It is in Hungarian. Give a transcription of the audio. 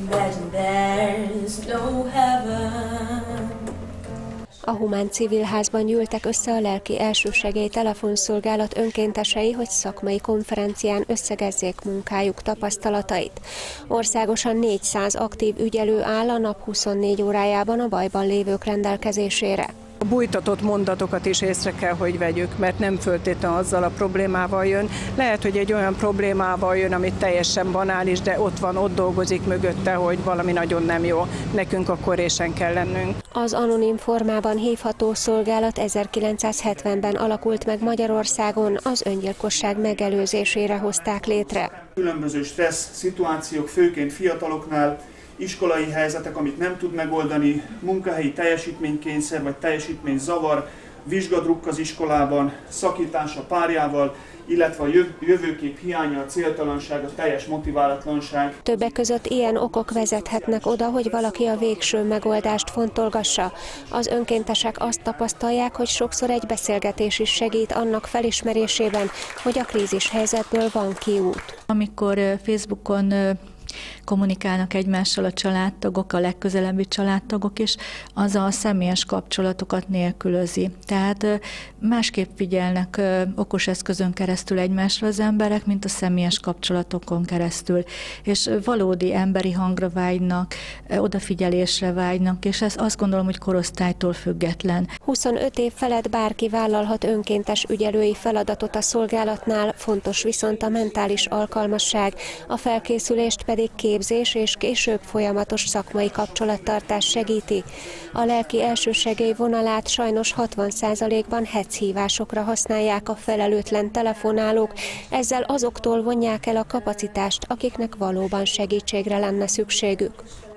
A Humán Civil Házban gyűltek össze a Lelki Elsősegély telefonszolgálat önkéntesei, hogy szakmai konferencián összegezzék munkájuk tapasztalatait. Országosan 400 aktív ügyelő áll a nap 24 órájában a bajban lévők rendelkezésére. A bújtatott mondatokat is észre kell, hogy vegyük, mert nem föltétlenül azzal a problémával jön. Lehet, hogy egy olyan problémával jön, amit teljesen banális, de ott dolgozik mögötte, hogy valami nagyon nem jó. Nekünk akkor résen kell lennünk. Az anonim formában hívható szolgálat 1970-ben alakult meg Magyarországon, az öngyilkosság megelőzésére hozták létre. Különböző stressz szituációk, főként fiataloknál, iskolai helyzetek, amit nem tud megoldani, munkahelyi teljesítménykényszer vagy teljesítményzavar, vizsgadrukk az iskolában, szakítás a párjával, illetve a jövőkép hiánya, a céltalanság, a teljes motiválatlanság. Többek között ilyen okok vezethetnek oda, hogy valaki a végső megoldást fontolgassa. Az önkéntesek azt tapasztalják, hogy sokszor egy beszélgetés is segít annak felismerésében, hogy a krízis helyzetből van kiút. Amikor Facebookon kommunikálnak egymással a családtagok, a legközelebbi családtagok is, az a személyes kapcsolatokat nélkülözi. Tehát másképp figyelnek okos eszközön keresztül egymásra az emberek, mint a személyes kapcsolatokon keresztül. És valódi emberi hangra vágynak, odafigyelésre vágynak, és ez azt gondolom, hogy korosztálytól független. 25 év felett bárki vállalhat önkéntes ügyelői feladatot a szolgálatnál, fontos viszont a mentális alkalmasság, a felkészülést pedig képzés és később folyamatos szakmai kapcsolattartás segíti. A lelki elsősegély vonalát sajnos 60%-ban hetszhívásokra használják a felelőtlen telefonálók, ezzel azoktól vonják el a kapacitást, akiknek valóban segítségre lenne szükségük.